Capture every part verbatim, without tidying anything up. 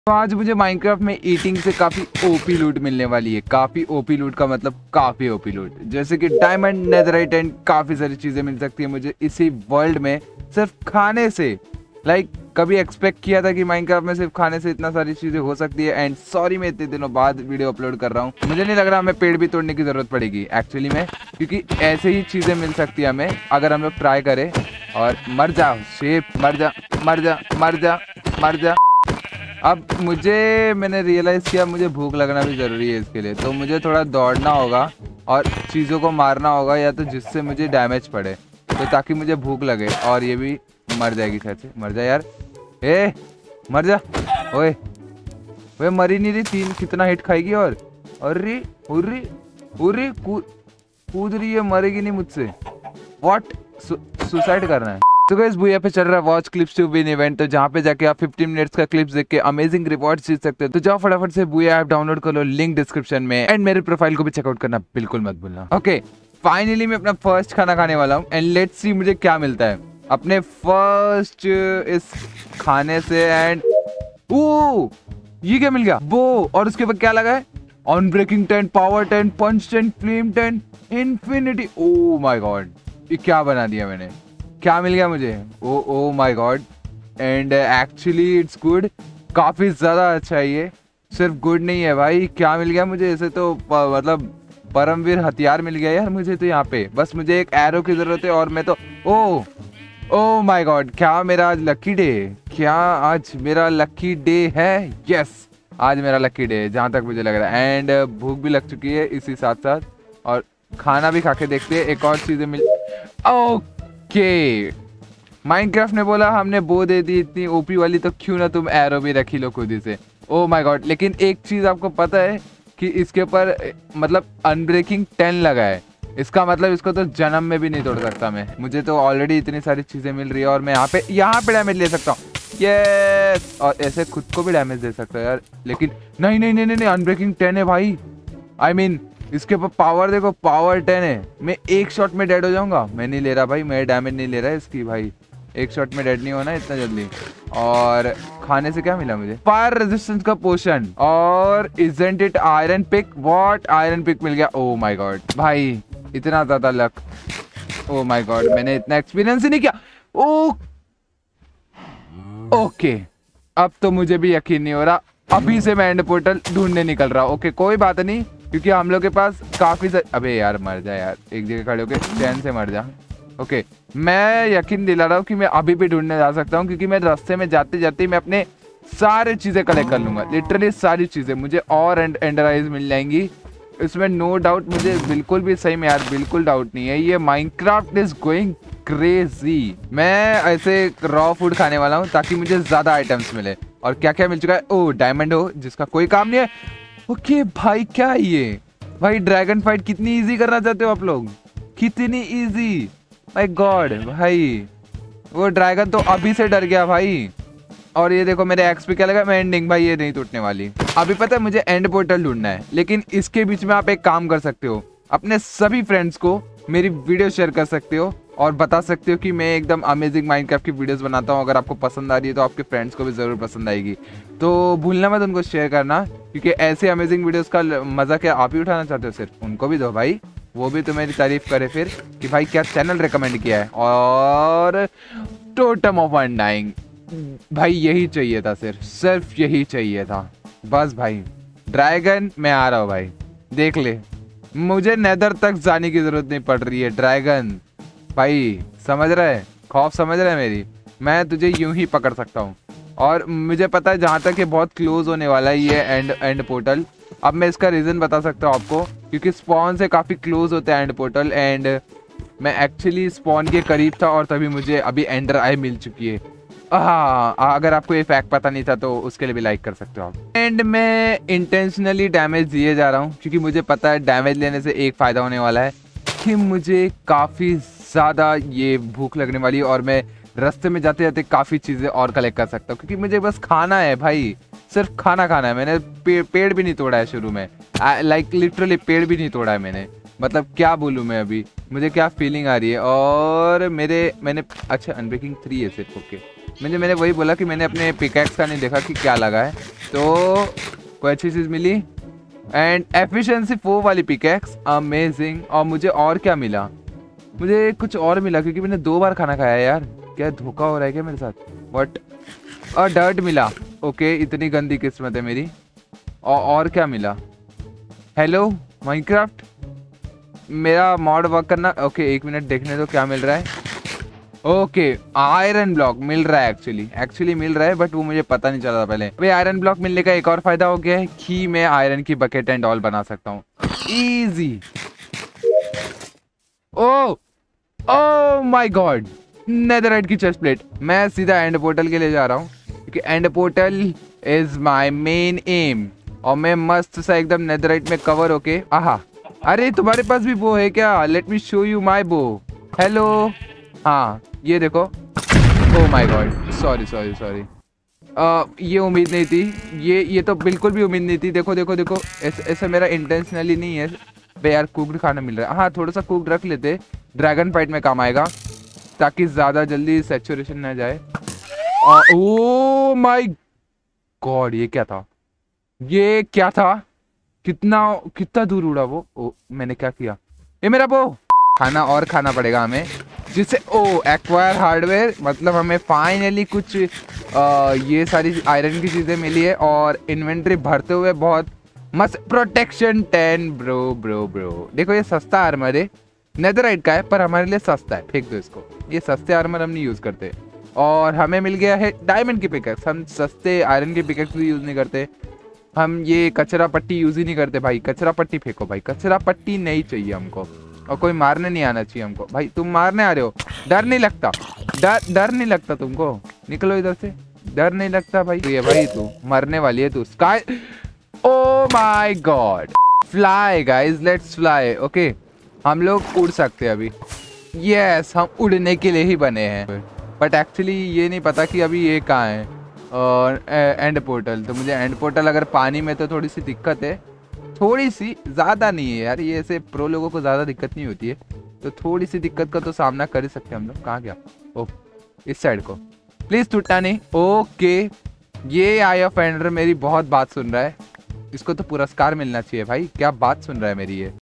तो आज मुझे माइनक्राफ्ट में ईटिंग से काफी ओपी लूट मिलने वाली है। काफी ओपी लूट का मतलब काफी ओपी लूट, जैसे कि डायमंड, नेदराइट एंड काफी सारी चीजें मिल सकती है मुझे इसी वर्ल्ड में सिर्फ खाने से। लाइक like, कभी एक्सपेक्ट किया था कि माइनक्राफ्ट में सिर्फ खाने से इतना सारी चीजें हो सकती है। एंड सॉरी मैं इतने दिनों बाद वीडियो अपलोड कर रहा हूँ, मुझे नहीं लग रहा हमें पेड़ भी तोड़ने की जरूरत पड़ेगी एक्चुअली में, क्योंकि ऐसे ही चीजें मिल सकती है हमें अगर हम लोग ट्राई करें। और मर जा शेप, मर जा मर जा मर जा मर जा। अब मुझे मैंने रियलाइज़ किया मुझे भूख लगना भी ज़रूरी है इसके लिए, तो मुझे थोड़ा दौड़ना होगा और चीज़ों को मारना होगा, या तो जिससे मुझे डैमेज पड़े, तो ताकि मुझे भूख लगे। और ये भी मर जाएगी शायद से। मर जा यार, ए मर जा। ओए ओए मरी नहीं रही, तीन कितना हिट खाएगी। और अरे उर्री उर्री कूद कूद रही है, मरेगी नहीं मुझसे। व्हाट, सुसाइड करना है। तो गाइस बुया पे चल रहा है watch clips to win event, तो जहाँ पे जाके आप फिफ्टीन मिनट्स का क्लिप्स देख के अमेजिंग रिवॉर्ड्स जीत सकते हैं। तो जाओ फटाफट से बुया ऐप डाउनलोड कर लो, लिंक डिस्क्रिप्शन में। एंड मेरे प्रोफाइल को भी चेकआउट करना बिल्कुल मत भूलना। ओके फाइनली मैं अपना फर्स्ट खाना खाने वाला हूँ एंड लेट्स सी मुझे क्या मिलता है अपने फर्स्ट इस खाने से। एंड ओ ये क्या मिल गया, वो। और उसके बाद क्या लगा है, unbreaking ten, power ten, punch ten, flame ten, infinity. Oh my god, ये क्या बना दिया मैंने, क्या मिल गया मुझे। Oh oh my god, and actually it's good, काफ़ी ज़्यादा अच्छा है ये। सिर्फ गुड नहीं है भाई, क्या मिल गया मुझे ऐसे तो मतलब परमवीर हथियार मिल गया यार मुझे। तो यहाँ पे बस मुझे एक एरो की ज़रूरत है और मैं तो ओ ओ माय गॉड, क्या मेरा आज लकी डे, क्या आज मेरा लकी डे है। यस आज मेरा लकी डे है जहाँ तक मुझे लग रहा है। एंड भूख भी लग चुकी है इसी साथ साथ, और खाना भी खा के देखते हैं एक और चीज़ें मिल। ओके माइनक्राफ्ट ने बोला हमने बो दे दी इतनी ओपी वाली, तो क्यों ना तुम एरो भी रखी लो खुद ही से। ओ माय गॉड, लेकिन एक चीज़ आपको पता है कि इसके ऊपर मतलब अनब्रेकिंग टेन लगा है, इसका मतलब इसको तो जन्म में भी नहीं तोड़ सकता मैं। मुझे तो ऑलरेडी इतनी सारी चीज़ें मिल रही है और मैं यहाँ पे यहाँ पे डैमेज ले सकता हूँ। यस, और ऐसे खुद को भी डैमेज दे सकता है यार। लेकिन नहीं नहीं नहीं नहीं अनब्रेकिंग टेन है भाई। आई I मीन mean, इसके ऊपर पावर देखो, पावर टेन है। मैं एक शॉट में डेड हो जाऊंगा। मैं नहीं ले रहा भाई, मैं डैमेज नहीं ले रहा है इसकी भाई, एक शॉट में डेड नहीं होना इतना जल्दी। और खाने से क्या मिला मुझे, फायर रेजिस्टेंस का पोशन, और isn't it iron pick. What, iron pick मिल गया। ओ माय गॉड भाई, इतना ज्यादा लक। ओ माय गॉड, मैंने इतना एक्सपीरियंस ही नहीं किया। ओ ओके अब तो मुझे भी यकीन नहीं हो रहा। अभी से मैं एंड पोर्टल ढूंढने निकल रहा हूँ। ओके कोई बात नहीं, क्योंकि हम लोग के पास काफी सारे। अबे यार मर जा यार, एक जगह खड़े होके चैन से मर जा। ओके मैं यकीन दिला रहा हूँ कि मैं अभी भी ढूंढने जा सकता हूँ, क्योंकि मैं रास्ते में जाते जाते मैं अपने सारे चीजें कलेक्ट कर लूंगा, लिटरली सारी चीजें। मुझे और एंड एंडर आइज मिल जाएंगी, इसमें नो डाउट। मुझे बिल्कुल भी सही में यार बिल्कुल डाउट नहीं है। ये माइनक्राफ्ट इज गोइंग क्रेजी। मैं ऐसे रॉ फूड खाने वाला हूँ ताकि मुझे ज्यादा आइटम्स मिले। और क्या क्या मिल चुका है, ओ डायमंड हो जिसका कोई काम नहीं है। ओके भाई क्या है ये भाई, ड्रैगन फाइट कितनी इजी करना चाहते हो आप लोग, कितनी इजी। माय गॉड भाई, वो ड्रैगन तो अभी से डर गया भाई। और ये देखो मेरे एक्स पे क्या लगा, मैं एंडिंग भाई ये नहीं टूटने वाली। अभी पता है मुझे एंड पोर्टल ढूंढना है, लेकिन इसके बीच में आप एक काम कर सकते हो, अपने सभी फ्रेंड्स को मेरी वीडियो शेयर कर सकते हो और बता सकते हो कि मैं एकदम अमेजिंग माइनक्राफ्ट की वीडियोस बनाता हूँ। अगर आपको पसंद आ रही है तो आपके फ्रेंड्स को भी ज़रूर पसंद आएगी, तो भूलना मत उनको शेयर करना, क्योंकि ऐसे अमेजिंग वीडियोस का मज़ा क्या आप ही उठाना चाहते हो, सिर्फ उनको भी दो भाई, वो भी तो मेरी तारीफ करे फिर कि भाई क्या चैनल रिकमेंड किया है। और टोटम ऑफ अनडाइंग भाई, यही चाहिए था, सिर्फ सिर्फ यही चाहिए था बस भाई। ड्रैगन मैं आ रहा हूँ भाई, देख ले, मुझे नेदर तक जाने की जरूरत नहीं पड़ रही है। ड्रैगन भाई समझ रहा है, खौफ समझ रहा है मेरी, मैं तुझे यूं ही पकड़ सकता हूँ। और मुझे पता है जहाँ तक ये बहुत क्लोज होने वाला है ये एंड एंड पोर्टल। अब मैं इसका रीज़न बता सकता हूँ आपको, क्योंकि स्पॉन से काफ़ी क्लोज होता है एंड पोर्टल, एंड मैं एक्चुअली स्पॉन के करीब था और तभी मुझे अभी एंडर आई मिल चुकी है। हाँ अगर आपको ये फैक्ट पता नहीं था तो उसके लिए भी लाइक कर सकते हो आप। एंड मैं इंटेंशनली डैमेज दिए जा रहा हूँ, क्योंकि मुझे पता है डैमेज लेने से एक फ़ायदा होने वाला है कि मुझे काफ़ी ज़्यादा ये भूख लगने वाली है, और मैं रास्ते में जाते जाते काफ़ी चीज़ें और कलेक्ट कर सकता हूँ, क्योंकि मुझे बस खाना है भाई, सिर्फ खाना खाना है। मैंने पे, पेड़ भी नहीं तोड़ा है शुरू में, लाइक लिटरली पेड़ भी नहीं तोड़ा है मैंने। मतलब क्या बोलूँ मैं, अभी मुझे क्या फीलिंग आ रही है। और मेरे मैंने अच्छा अनब्रेकिंग थ्री है सिर्फ। ओके मुझे मैंने वही बोला कि मैंने अपने पिकैक्स का नहीं देखा कि क्या लगा है। तो कोई अच्छी चीज़ मिली एंड एफिशिएंसी फोर वाली पिकैक्स, अमेजिंग। और मुझे और क्या मिला? मुझे कुछ और मिला क्योंकि मैंने दो बार खाना खाया है यार। क्या धोखा हो रहा है क्या मेरे साथ? बट और डर्ट मिला। ओके, इतनी गंदी किस्मत है मेरी। और, और क्या मिला? हेलो माइनक्राफ्ट, मेरा मॉड वर्क करना। ओके एक मिनट देखने दो क्या मिल रहा है। ओके आयरन ब्लॉक मिल रहा है, एक्चुअली एक्चुअली मिल रहा है, बट वो मुझे पता नहीं चला था पहले। भाई आयरन ब्लॉक मिलने का एक और फायदा हो गया है कि मैं आयरन की बकेट एंड ऑल बना सकता हूँ, easy. Oh oh my god, netherite की चेस्ट प्लेट। मैं सीधा एंड पोर्टल के लिए जा रहा हूँ क्योंकि end portal is my main aim. और मैं मस्त सा एकदम नेदरराइट में कवर होके। आहा, अरे तुम्हारे पास भी बो है क्या? Let me show you my bow. Hello, हाँ ये देखो। Oh my god, sorry sorry sorry, ये उम्मीद नहीं थी। ये ये तो बिल्कुल भी उम्मीद नहीं थी। देखो देखो देखो, ऐसे ऐसे मेरा इंटेंशनली नहीं है। बे यार कुकड खाना मिल रहा है। हाँ थोड़ा सा कुकड रख लेते, ड्रैगन फाइट में काम आएगा ताकि ज़्यादा जल्दी सैचुरेशन ना जाए। ओ माय गॉड, ये क्या था? ये क्या था? कितना कितना दूर उड़ा वो? ओ मैंने क्या किया? ये मेरा वो खाना और खाना पड़ेगा हमें, जिससे ओ एक्वायर हार्डवेयर, मतलब हमें फाइनली कुछ आ, ये सारी आयरन की चीज़ें मिली है। और इन्वेंट्री भरते हुए बहुत मस्त। Protection ten bro bro bro. देखो ये सस्ता आर्मर है, नेदरराइट का है पर हमारे लिए सस्ता है। फेंक दो इसको, ये सस्ते आर्मर हम नहीं यूज़ करते। और हमें मिल गया है डायमंड की पिकैक्स। हम सस्ते आयरन की पिकैक्स भी यूज़ नहीं करते। हम ये कचरा पट्टी यूज़ ही नहीं करते भाई। कचरा पट्टी फेंको भाई, कचरा पट्टी नहीं चाहिए हमको। और कोई मारने नहीं आना चाहिए हमको। भाई तुम मारने आ रहे हो, डर नहीं लगता? डर डर नहीं लगता तुमको? निकलो इधर से, डर नहीं लगता भाई? ये भाई तू मरने वाली है तू। Sky, oh my god, fly guys, let's fly. Okay हम लोग उड़ सकते हैं अभी। यस, हम उड़ने के लिए ही बने हैं। बट एक्चुअली ये नहीं पता कि अभी ये कहाँ है और एंड पोर्टल। तो मुझे एंड पोर्टल अगर पानी में तो थोड़ी सी दिक्कत है, थोड़ी सी, ज़्यादा नहीं है यार। ये ऐसे प्रो लोगों को ज़्यादा दिक्कत नहीं होती है, तो थोड़ी सी दिक्कत का तो सामना कर ही सकते हैं हम लोग। कहाँ गया? ओह इस साइड को, प्लीज़ टूटना नहीं। ओके, ये आई ऑफ एंडर मेरी बहुत बात सुन रहा है, इसको तो पुरस्कार मिलना चाहिए भाई। क्या बात सुन रहा है मेरी ये।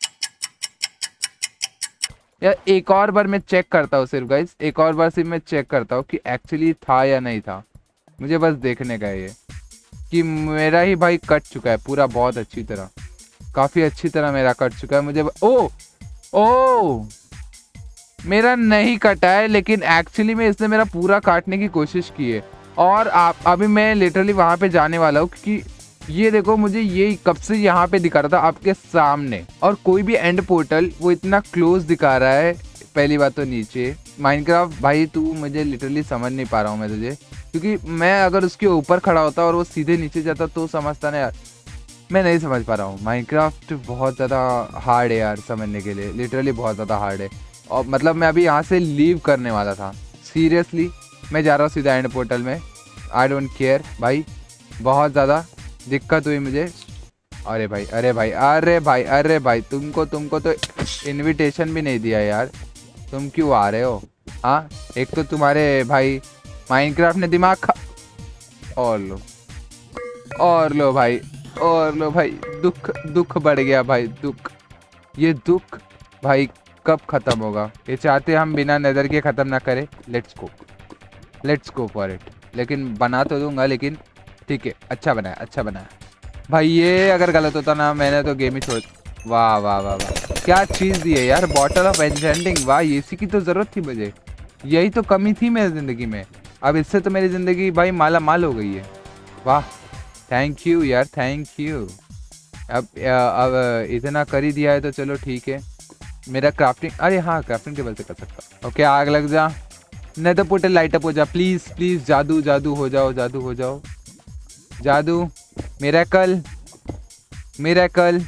यार एक और बार मैं चेक करता हूँ सिर्फ गाइस, एक और बार सिर्फ मैं चेक करता हूँ कि एक्चुअली था या नहीं था। मुझे बस देखने का है ये कि मेरा ही भाई कट चुका है पूरा, बहुत अच्छी तरह, काफ़ी अच्छी तरह मेरा कट चुका है। मुझे ओ ओ मेरा नहीं कटा है, लेकिन एक्चुअली में इसने मेरा पूरा काटने की कोशिश की है। और आप अभी मैं लिटरली वहाँ पे जाने वाला हूँ क्योंकि ये देखो, मुझे ये कब से यहाँ पे दिखा रहा था आपके सामने। और कोई भी एंड पोर्टल वो इतना क्लोज दिखा रहा है। पहली बात तो नीचे माइनक्राफ्ट भाई, तू मुझे लिटरली समझ नहीं पा रहा हूँ मैं तुझे, क्योंकि मैं अगर उसके ऊपर खड़ा होता और वो सीधे नीचे जाता तो समझता ना यार। मैं नहीं समझ पा रहा हूँ। माइनक्राफ्ट बहुत ज़्यादा हार्ड है यार समझने के लिए, लिटरली बहुत ज़्यादा हार्ड है। और मतलब मैं अभी यहाँ से लीव करने वाला था, सीरियसली मैं जा रहा हूँ सीधा एंड पोर्टल में। आई डोंट केयर भाई, बहुत ज़्यादा दिक्कत हुई मुझे। अरे भाई अरे भाई अरे भाई अरे भाई तुमको तुमको तो इनविटेशन भी नहीं दिया यार, तुम क्यों आ रहे हो? हाँ, एक तो तुम्हारे भाई माइनक्राफ्ट ने दिमाग खा। और लो और लो भाई और लो भाई, दुख दुख बढ़ गया भाई, दुख। ये दुख भाई कब खत्म होगा? ये चाहते हम बिना नज़र के ख़त्म ना करें। Let's go let's go for it. लेकिन बना तो दूंगा, लेकिन ठीक है, अच्छा बनाया अच्छा बनाया भाई। ये अगर गलत होता ना मैंने तो गेम ही छोड़। वाह वाह वाह वाह, क्या चीज़ दी है यार, बॉटल ऑफ एन्चेंटिंग। वाह, इसी की तो ज़रूरत थी मुझे, यही तो कमी थी मेरी ज़िंदगी में। अब इससे तो मेरी ज़िंदगी भाई माला माल हो गई है। वाह, थैंक यू यार, थैंक यू। अब अब इतना कर ही दिया है तो चलो ठीक है। मेरा क्राफ्टिंग, अरे हाँ क्राफ्टिंग टेबल से कर सकता। ओके आग लग जा, नेदर पोर्टल लाइट अप हो जा प्लीज़ प्लीज़। जादू जादू हो जाओ, जादू हो जाओ, जादू। मिरेकल मिरेकल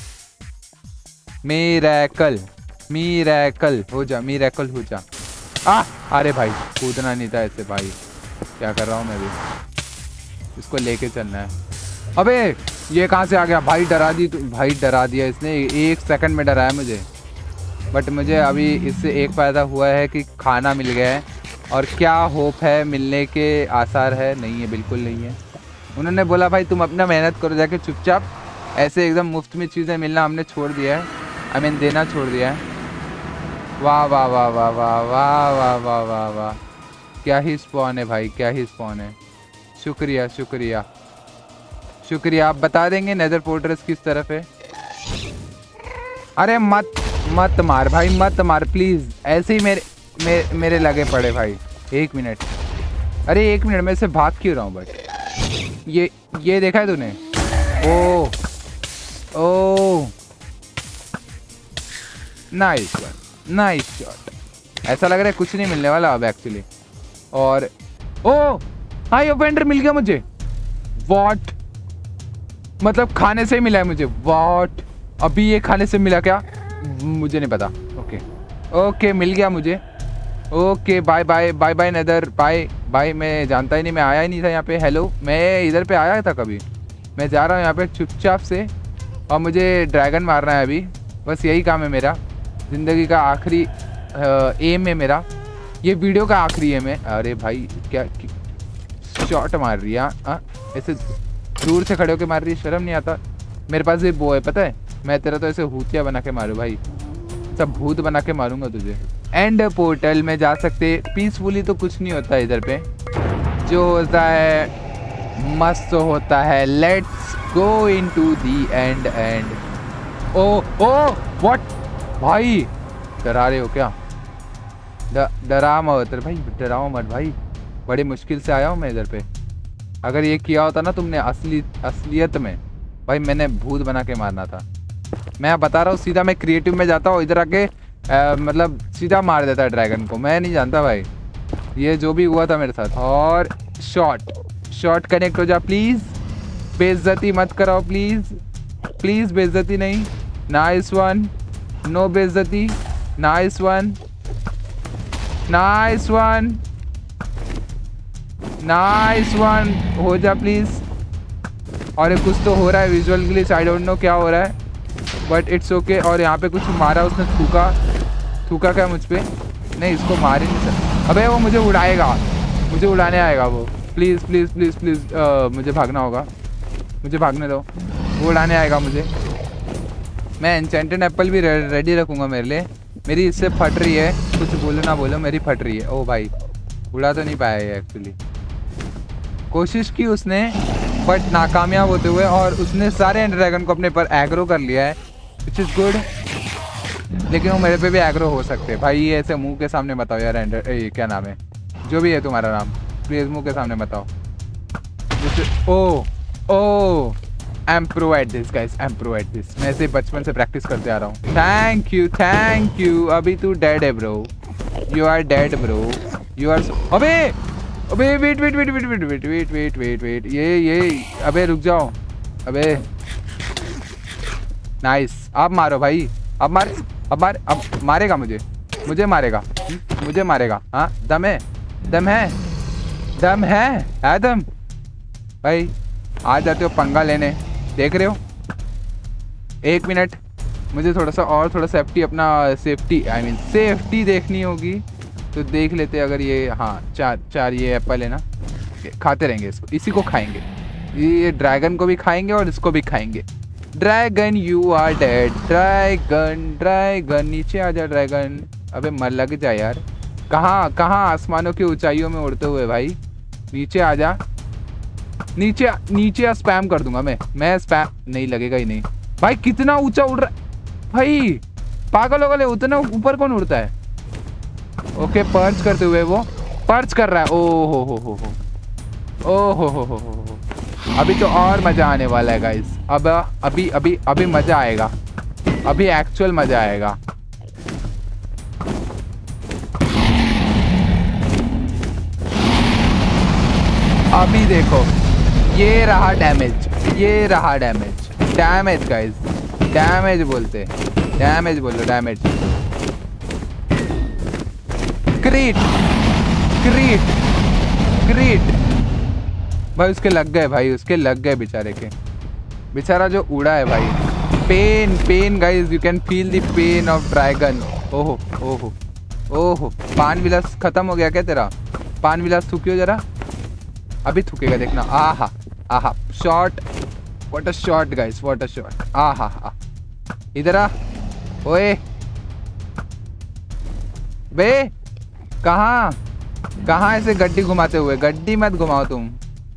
मिरेकल मिरेकल हो जा, मिरेकल हो जा। आ अरे भाई कूदना नहीं था ऐसे भाई, क्या कर रहा हूँ मैं भी। इसको लेके चलना है। अबे ये कहाँ से आ गया भाई? डरा दी तू भाई, डरा दिया इसने, एक सेकंड में डराया मुझे। बट मुझे अभी इससे एक फ़ायदा हुआ है कि खाना मिल गया है, और क्या होप है, मिलने के आसार है? नहीं है, बिल्कुल नहीं है। उन्होंने बोला भाई तुम अपना मेहनत करो जाके चुपचाप, ऐसे एकदम मुफ्त में चीज़ें मिलना हमने छोड़ दिया है, आई मीन देना छोड़ दिया है। वाह वाह वाह वाह वाह वाह वाह वाह वाह वाह, क्या ही स्पॉन है भाई, क्या ही स्पॉन है। शुक्रिया शुक्रिया शुक्रिया। आप बता देंगे नेदर फोर्ट्रेस किस तरफ है? अरे मत मत मार भाई, मत मार प्लीज़, ऐसे ही मेरे मे, मेरे लगे पड़े भाई। एक मिनट, अरे एक मिनट, मैं से भाग क्यों रहा हूँ? बट ये ये देखा है तूने? Oh oh nice shot, nice shot. ऐसा लग रहा है कुछ नहीं मिलने वाला अब एक्चुअली। और ओ हाई ओफेंडर मिल गया मुझे। वॉट, मतलब खाने से ही मिला है मुझे? वॉट, अभी ये खाने से मिला क्या? मुझे नहीं पता। ओके ओके मिल गया मुझे। Okay bye bye bye bye neither, bye bye. मैं जानता ही नहीं, मैं आया ही नहीं था यहाँ पे। हेलो, मैं इधर पे आया था कभी? मैं जा रहा हूँ यहाँ पे चुपचाप से, और मुझे ड्रैगन मारना है अभी, बस यही काम है मेरा। ज़िंदगी का आखिरी एम है मेरा, ये वीडियो का आखिरी एम है। अरे भाई क्या शॉट मार रही है, ऐसे दूर से खड़े होकर मार रही है, शर्म नहीं आता? मेरे पास ये बो है पता है, मैं तेरा तो ऐसे भूतिया बना के मारूँ भाई, सब भूत बना के मारूंगा तुझे। एंड पोर्टल में जा सकते पीसफुली तो कुछ नहीं होता इधर पे, जो होता है मस्त होता है। Let's go into the end end oh oh what भाई, डरा रहे हो क्या? डरा मत भाई, डराओ मत भाई, बड़ी मुश्किल से आया हूँ मैं इधर पे। अगर ये किया होता ना तुमने असली असलियत में भाई, मैंने भूत बना के मारना था। मैं बता रहा हूँ, सीधा मैं क्रिएटिव में जाता हूँ, इधर आके आ, मतलब सीधा मार देता है ड्रैगन को। मैं नहीं जानता भाई, ये जो भी हुआ था मेरे साथ। और शॉट शॉट कनेक्ट हो जा प्लीज़, बेइज्जती मत कराओ प्लीज़ प्लीज़, बेइज्जती नहीं। नाइस वन, नो बेइज्जती, nice one nice one nice one, हो जा प्लीज़। और ये कुछ तो हो रहा है visual glitch, I don't know क्या हो रहा है, बट इट्स ओके। और यहाँ पे कुछ मारा उसने, थूका थूका क्या मुझ पे? नहीं, इसको मार ही नहीं सकता। अबे वो मुझे उड़ाएगा, मुझे उड़ाने आएगा वो। प्लीज़ प्लीज़ प्लीज़ प्लीज़, मुझे भागना होगा, मुझे भागने दो, वो उड़ाने आएगा मुझे। मैं एन्चेंटेड एप्पल भी रे, रेडी रखूँगा मेरे लिए। मेरी इससे फट रही है, कुछ बोलो ना बोलो, मेरी फट रही है। ओ भाई, उड़ा तो नहीं पाया ये एक्चुअली, कोशिश की उसने बट नाकामयाब होते हुए, और उसने सारे एंड ड्रैगन को अपने पर एग्रो कर लिया है, विच इज़ गुड। लेकिन वो मेरे पे भी एग्रो हो सकते हैं भाई। ये ऐसे मुंह के सामने बताओ यार, एंड ये क्या नाम है, जो भी है तुम्हारा नाम, प्लीज़ मुंह के सामने बताओ। Oh oh I am pro at this guys, I am pro at this. मैं ऐसे बचपन से प्रैक्टिस करते आ रहा हूँ। Thank you thank you. अभी तू डेड है bro, you are dead bro, you are. अबे अबे wait wait wait wait wait wait wait wait wait wait ये ये अबे रुक जाओ। अबे नाइस, अब मारो भाई, अब मार, अब मार, अब मारेगा मुझे, मुझे मारेगा, मुझे मारेगा। हाँ दम है, दम है, दम है, है दम भाई। आ जाते हो पंगा लेने, देख रहे हो? एक मिनट, मुझे थोड़ा सा और थोड़ा सेफ्टी, अपना सेफ्टी आई मीन सेफ्टी देखनी होगी, तो देख लेते। अगर ये हाँ चार चार ये एप्पल है ना, खाते रहेंगे इसको, इसी को खाएंगे, ये ड्रैगन को भी खाएंगे और इसको भी खाएंगे। Dragon you are dead, dragon dragon नीचे आ जा ड्रैगन। अबे मर लग जा यार, कहाँ कहाँ आसमानों की ऊंचाइयों में उड़ते हुए भाई, नीचे आ जा, नीचे नीचे स्पैम कर दूंगा मैं मैं स्पैम नहीं लगेगा ही नहीं भाई। कितना ऊंचा उड़ रहा है भाई, पागल हो गए, उतना ऊपर कौन उड़ता है? ओके पर्च करते हुए वो पर्च कर रहा है। ओ हो हो हो हो ओ हो हो हो हो अभी तो और मजा आने वाला है गाइस। अब अभी अभी अभी मजा आएगा, अभी एक्चुअल मजा आएगा। अभी देखो, ये रहा डैमेज, ये रहा डैमेज, डैमेज गाइस, डैमेज बोलते, डैमेज बोलो, डैमेज। क्रीट क्रीट क्रीट भाई, उसके लग गए भाई, उसके लग गए बेचारे के, बेचारा जो उड़ा है भाई। Pain pain guys, you can feel the pain of dragon. ओहो ओहो ओहो, पान विलास खत्म हो गया क्या तेरा? पान विलास थूकियो जरा, अभी थूकेगा देखना। आहा आहा, shot, what a shot guys, what a shot. आहा हा, इधर आ। ओए बे, कहाँ कहाँ ऐसे गड्डी घुमाते हुए? गड्डी मत घुमाओ तुम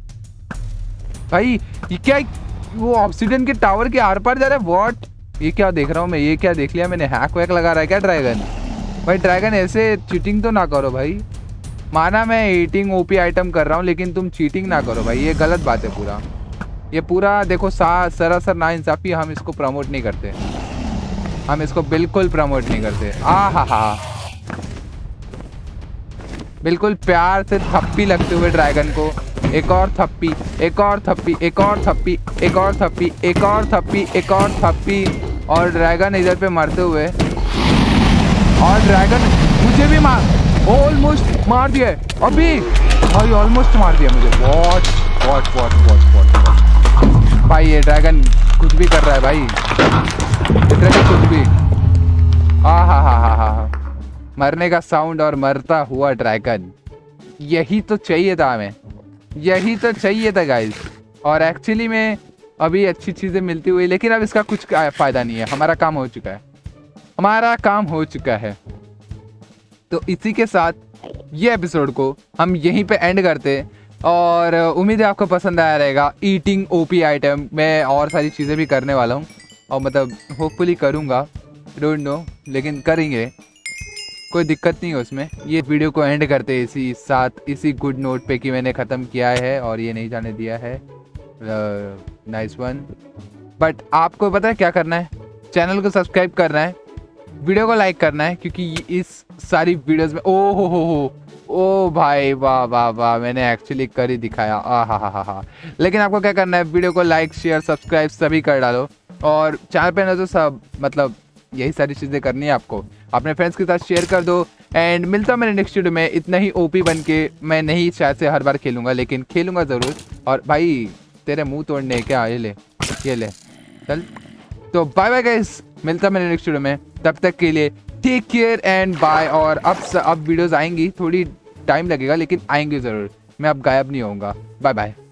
भाई। ये क्या, वो ऑब्सीडियन के टावर के आर पार जा रहा है? व्हाट, ये क्या देख रहा हूँ मैं? ये क्या देख लिया मैंने? हैक वैक लगा रहा है क्या ड्रैगन? भाई ड्रैगन ऐसे चीटिंग तो ना करो भाई। माना मैं ईटिंग ओपी आइटम कर रहा हूँ, लेकिन तुम चीटिंग ना करो भाई, ये गलत बात है पूरा। ये पूरा देखो सा सरासर नाइंसाफी, हम इसको प्रमोट नहीं करते, हम इसको बिल्कुल प्रमोट नहीं करते। आ हा हा, बिल्कुल प्यार से थप्पी लगते हुए ड्रैगन को। एक और थप्पी, एक और थप्पी, एक और थप्पी, एक और थप्पी, एक और थप्पी, एक और थप्पी, और ड्रैगन इधर पे मरते हुए। और ड्रैगन मुझे भी मार, ऑलमोस्ट मार दिया अभी भाई, ऑलमोस्ट मार दिया मुझे। What what what what what भाई, ये ड्रैगन कुछ भी कर रहा है भाई, लिटरली कुछ भी। आ हा हा हा हा, मरने का साउंड और मरता हुआ ड्रैगन, यही तो चाहिए था हमें, यही तो चाहिए था गाइस। और एक्चुअली में अभी अच्छी चीज़ें मिलती हुई, लेकिन अब इसका कुछ फ़ायदा नहीं है, हमारा काम हो चुका है, हमारा काम हो चुका है। तो इसी के साथ ये एपिसोड को हम यहीं पे एंड करते, और उम्मीद है आपको पसंद आया रहेगा। ईटिंग ओपी आइटम, मैं और सारी चीज़ें भी करने वाला हूँ, और मतलब होपफुली करूँगा, डोंट नो, लेकिन करेंगे, कोई दिक्कत नहीं है उसमें। ये वीडियो को एंड करते इसी साथ, इसी गुड नोट पे कि मैंने ख़त्म किया है और ये नहीं जाने दिया है। Nice one. बट आपको पता है क्या करना है? चैनल को सब्सक्राइब करना है, वीडियो को लाइक करना है, क्योंकि इस सारी वीडियोस में ओ हो हो हो ओ भाई वाह वाह वाह, मैंने एक्चुअली कर ही दिखाया। आ हा हा हा हा। लेकिन आपको क्या करना है? वीडियो को लाइक शेयर सब्सक्राइब सभी कर डालो, और चैनल पे ना तो सब, मतलब यही सारी चीज़ें करनी है आपको। अपने फ्रेंड्स के साथ शेयर कर दो, एंड मिलता हूँ मेरे नेक्स्ट वीडियो में। इतना ही ओपी बन के मैं नहीं शायद से हर बार खेलूँगा, लेकिन खेलूँगा ज़रूर। और भाई तेरे मुंह तोड़ने क्या, ये ले ये ले चल। तो बाय बाय गाइस, मिलता मेरे नेक्स्ट वीडियो में, तब तक के लिए टेक केयर एंड बाय। और अब अब वीडियोस आएंगी, थोड़ी टाइम लगेगा लेकिन आएंगे ज़रूर, मैं अब गायब नहीं होऊंगा। Bye bye.